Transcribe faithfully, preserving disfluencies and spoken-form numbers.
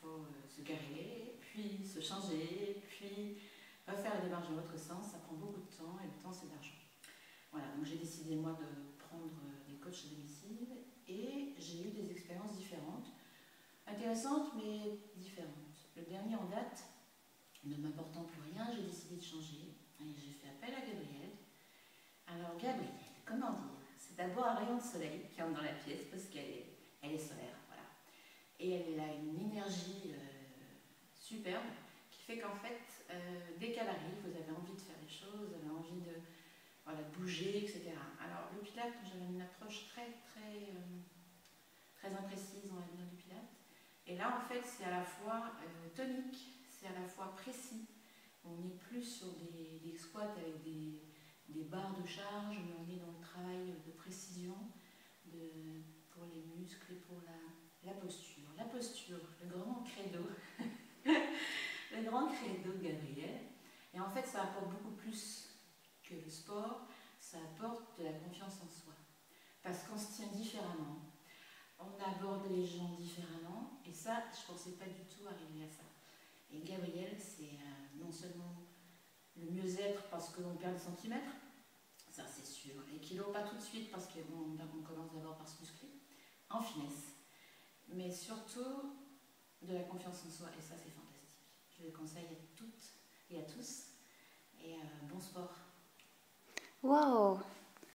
faut euh, se garer, puis se changer, puis refaire la démarche dans l'autre sens. Ça prend beaucoup de temps et le temps c'est de l'argent. Voilà, donc j'ai décidé moi de prendre des coachs à domicile et j'ai eu des expériences différentes, intéressantes mais différentes. Le dernier en date, ne m'apportant plus rien, j'ai décidé de changer et j'ai fait appel à Gabrielle. Alors Gabrielle, comment dire? C'est d'abord un rayon de soleil qui entre dans la pièce parce qu'elle est, elle est solaire, voilà. Et elle a une énergie euh, superbe qui fait qu'en fait, euh, dès qu'elle arrive, vous avez envie de faire les choses, vous avez envie de, voilà, de bouger, et cetera. Alors le Pilate, j'avais une approche très très euh, très imprécise, on va dire, du Pilate. Et là, en fait, c'est à la fois euh, tonique, c'est à la fois précis. On n'est plus sur des, des squats avec des, des barres de charge, mais on est dans le travail de précision de, pour les muscles et pour la, la posture. La posture, le grand credo, le grand credo de Gabrielle. Et en fait, ça apporte beaucoup plus que le sport, ça apporte de la confiance en soi. Parce qu'on se tient différemment, on aborde les gens différemment, et ça, je ne pensais pas du tout arriver à ça. Et Gabrielle, c'est euh, non seulement le mieux-être parce qu'on perd des centimètres, ça c'est sûr, les kilos pas tout de suite parce qu'on on commence d'abord par se muscler, en finesse, mais surtout de la confiance en soi, et ça c'est fantastique. Je le conseille à toutes et à tous, et euh, bon sport. Wow!